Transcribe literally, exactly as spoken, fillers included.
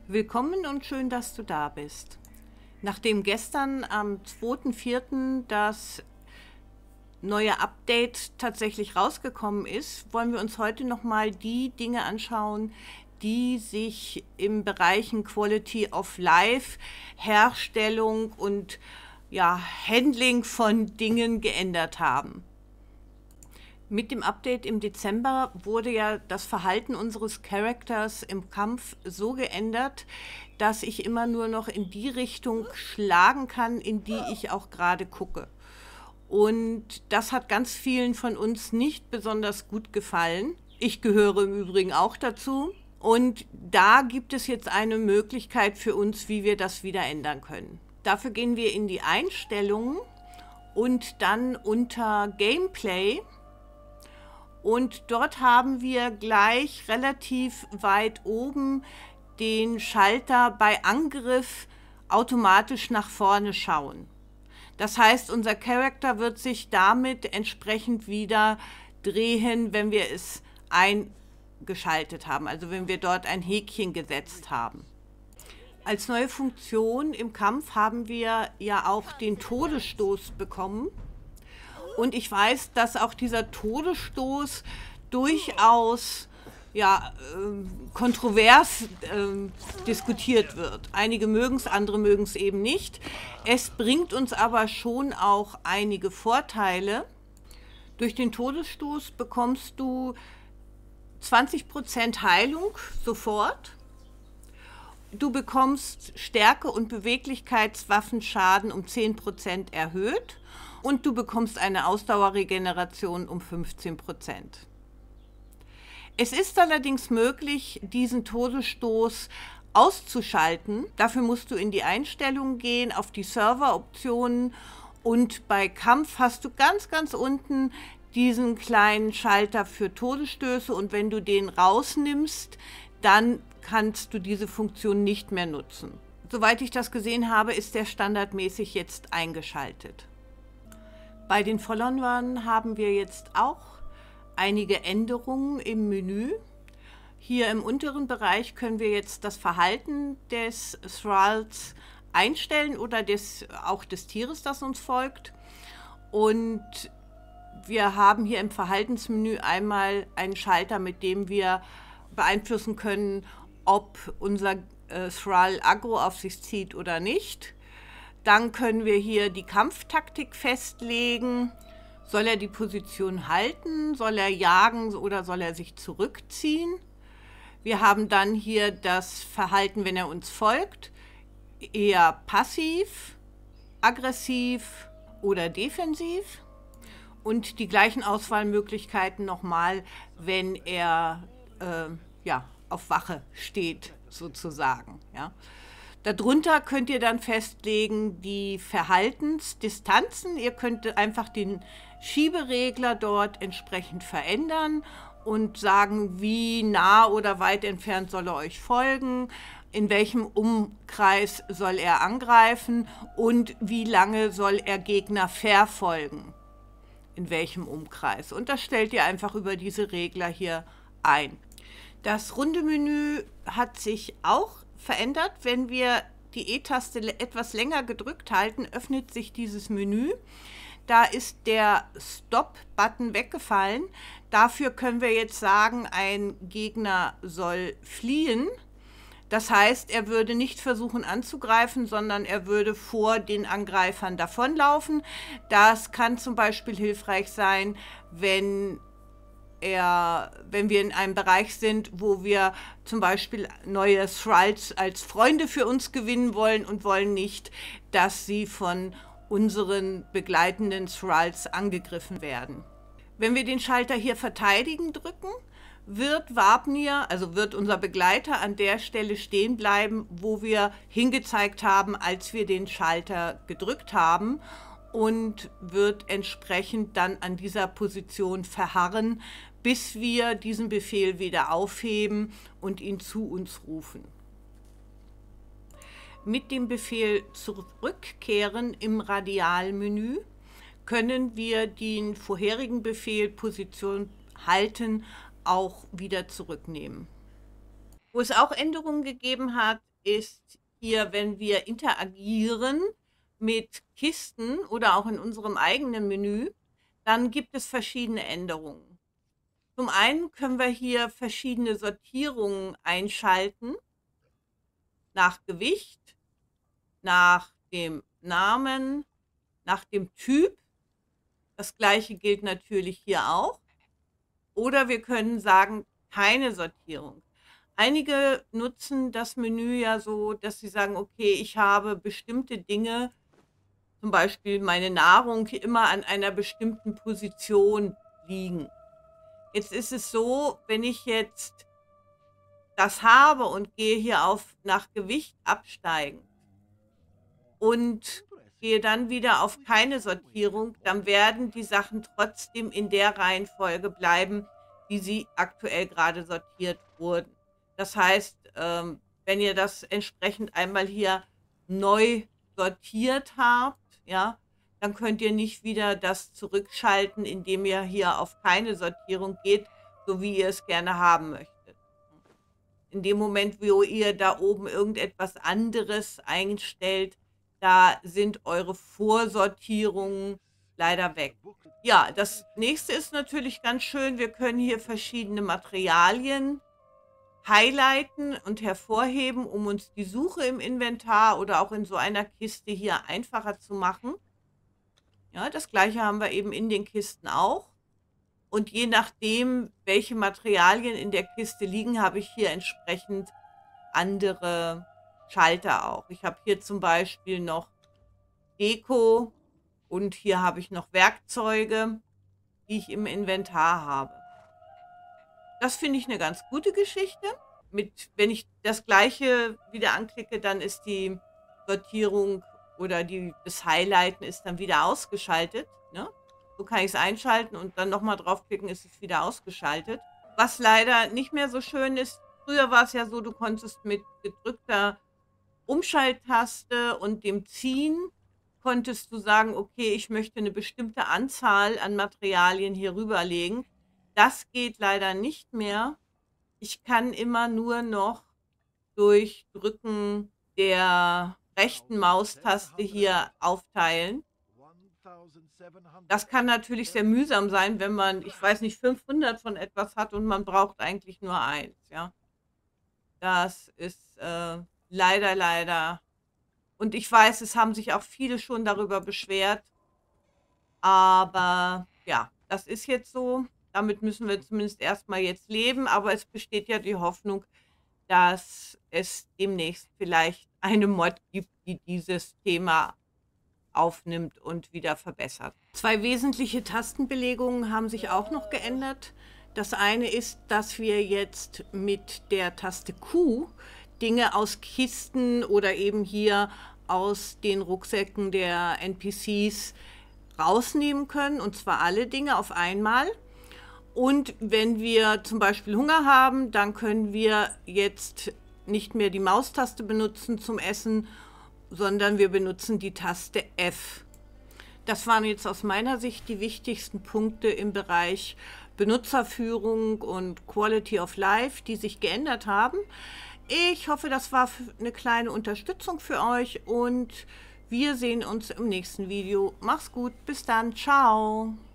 Willkommen und schön, dass du da bist. Nachdem gestern am zweiten vierten das neue Update tatsächlich rausgekommen ist, wollen wir uns heute nochmal die Dinge anschauen, die sich im Bereichen Quality of Life, Herstellung und ja, Handling von Dingen geändert haben. Mit dem Update im Dezember wurde ja das Verhalten unseres Charakters im Kampf so geändert, dass ich immer nur noch in die Richtung schlagen kann, in die ich auch gerade gucke. Und das hat ganz vielen von uns nicht besonders gut gefallen. Ich gehöre im Übrigen auch dazu. Und da gibt es jetzt eine Möglichkeit für uns, wie wir das wieder ändern können. Dafür gehen wir in die Einstellungen und dann unter Gameplay. Und dort haben wir gleich relativ weit oben den Schalter bei Angriff automatisch nach vorne schauen. Das heißt, unser Charakter wird sich damit entsprechend wieder drehen, wenn wir es eingeschaltet haben, also wenn wir dort ein Häkchen gesetzt haben. Als neue Funktion im Kampf haben wir ja auch den Todesstoß bekommen. Und ich weiß, dass auch dieser Todesstoß durchaus ja, äh, kontrovers äh, diskutiert wird. Einige mögen es, andere mögen es eben nicht. Es bringt uns aber schon auch einige Vorteile. Durch den Todesstoß bekommst du zwanzig Prozent Heilung sofort. Du bekommst Stärke- und Beweglichkeitswaffenschaden um zehn Prozent erhöht. Und du bekommst eine Ausdauerregeneration um fünfzehn Prozent. Es ist allerdings möglich, diesen Todesstoß auszuschalten. Dafür musst du in die Einstellungen gehen, auf die Serveroptionen, und bei Kampf hast du ganz, ganz unten diesen kleinen Schalter für Todesstöße, und wenn du den rausnimmst, dann kannst du diese Funktion nicht mehr nutzen. Soweit ich das gesehen habe, ist der standardmäßig jetzt eingeschaltet. Bei den Followern haben wir jetzt auch einige Änderungen im Menü. Hier im unteren Bereich können wir jetzt das Verhalten des Thralls einstellen oder des, auch des Tieres, das uns folgt. Und wir haben hier im Verhaltensmenü einmal einen Schalter, mit dem wir beeinflussen können, ob unser äh, Thrall Aggro auf sich zieht oder nicht. Dann können wir hier die Kampftaktik festlegen. Soll er die Position halten? Soll er jagen oder soll er sich zurückziehen? Wir haben dann hier das Verhalten, wenn er uns folgt. Eher passiv, aggressiv oder defensiv. Und die gleichen Auswahlmöglichkeiten nochmal, wenn er äh, ja, auf Wache steht, sozusagen. Ja. Darunter könnt ihr dann festlegen die Verhaltensdistanzen. Ihr könnt einfach den Schieberegler dort entsprechend verändern und sagen, wie nah oder weit entfernt soll er euch folgen, in welchem Umkreis soll er angreifen und wie lange soll er Gegner verfolgen, in welchem Umkreis. Und das stellt ihr einfach über diese Regler hier ein. Das runde Menü hat sich auch verändert. Wenn wir die E-Taste etwas länger gedrückt halten, öffnet sich dieses Menü. Da ist der Stop-Button weggefallen. Dafür können wir jetzt sagen, ein Gegner soll fliehen. Das heißt, er würde nicht versuchen anzugreifen, sondern er würde vor den Angreifern davonlaufen. Das kann zum Beispiel hilfreich sein, wenn Er, wenn wir in einem Bereich sind, wo wir zum Beispiel neue Thralls als Freunde für uns gewinnen wollen und wollen nicht, dass sie von unseren begleitenden Thralls angegriffen werden. Wenn wir den Schalter hier verteidigen drücken, wird Vapnir, also wird unser Begleiter an der Stelle stehen bleiben, wo wir hingezeigt haben, als wir den Schalter gedrückt haben, und wird entsprechend dann an dieser Position verharren, bis wir diesen Befehl wieder aufheben und ihn zu uns rufen. Mit dem Befehl Zurückkehren im Radialmenü können wir den vorherigen Befehl Position halten auch wieder zurücknehmen. Wo es auch Änderungen gegeben hat, ist hier, wenn wir interagieren mit Kisten oder auch in unserem eigenen Menü, dann gibt es verschiedene Änderungen. Zum einen können wir hier verschiedene Sortierungen einschalten, nach Gewicht, nach dem Namen, nach dem Typ. Das gleiche gilt natürlich hier auch. Oder wir können sagen, keine Sortierung. Einige nutzen das Menü ja so, dass sie sagen, okay, ich habe bestimmte Dinge, zum Beispiel meine Nahrung, immer an einer bestimmten Position liegen. Jetzt ist es so, wenn ich jetzt das habe und gehe hier auf nach Gewicht absteigen und gehe dann wieder auf keine Sortierung, dann werden die Sachen trotzdem in der Reihenfolge bleiben, wie sie aktuell gerade sortiert wurden. Das heißt, ähm, wenn ihr das entsprechend einmal hier neu sortiert habt, ja, dann könnt ihr nicht wieder das zurückschalten, indem ihr hier auf keine Sortierung geht, so wie ihr es gerne haben möchtet. In dem Moment, wo ihr da oben irgendetwas anderes einstellt, da sind eure Vorsortierungen leider weg. Ja, das nächste ist natürlich ganz schön, wir können hier verschiedene Materialien highlighten und hervorheben, um uns die Suche im Inventar oder auch in so einer Kiste hier einfacher zu machen. Ja, das gleiche haben wir eben in den Kisten auch. Und je nachdem, welche Materialien in der Kiste liegen, habe ich hier entsprechend andere Schalter auch. Ich habe hier zum Beispiel noch Deko und hier habe ich noch Werkzeuge, die ich im Inventar habe. Das finde ich eine ganz gute Geschichte. Mit, wenn ich das gleiche wieder anklicke, dann ist die Sortierung oder die, das Highlighten ist dann wieder ausgeschaltet. Ne? So kann ich es einschalten und dann nochmal draufklicken, ist es wieder ausgeschaltet. Was leider nicht mehr so schön ist, früher war es ja so, du konntest mit gedrückter Umschalttaste und dem Ziehen, konntest du sagen, okay, ich möchte eine bestimmte Anzahl an Materialien hier rüberlegen. Das geht leider nicht mehr. Ich kann immer nur noch durch Drücken der rechten Maustaste hier aufteilen. Das kann natürlich sehr mühsam sein, wenn man, ich weiß nicht, fünfhundert von etwas hat und man braucht eigentlich nur eins. Ja, das ist äh, leider, leider. Und ich weiß, es haben sich auch viele schon darüber beschwert. Aber ja, das ist jetzt so. Damit müssen wir zumindest erstmal jetzt leben, aber es besteht ja die Hoffnung, dass es demnächst vielleicht eine Mod gibt, die dieses Thema aufnimmt und wieder verbessert. Zwei wesentliche Tastenbelegungen haben sich auch noch geändert. Das eine ist, dass wir jetzt mit der Taste Q Dinge aus Kisten oder eben hier aus den Rucksäcken der N P Cs rausnehmen können, und zwar alle Dinge auf einmal. Und wenn wir zum Beispiel Hunger haben, dann können wir jetzt nicht mehr die Maustaste benutzen zum Essen, sondern wir benutzen die Taste F. Das waren jetzt aus meiner Sicht die wichtigsten Punkte im Bereich Benutzerführung und Quality of Life, die sich geändert haben. Ich hoffe, das war eine kleine Unterstützung für euch und wir sehen uns im nächsten Video. Mach's gut, bis dann, ciao!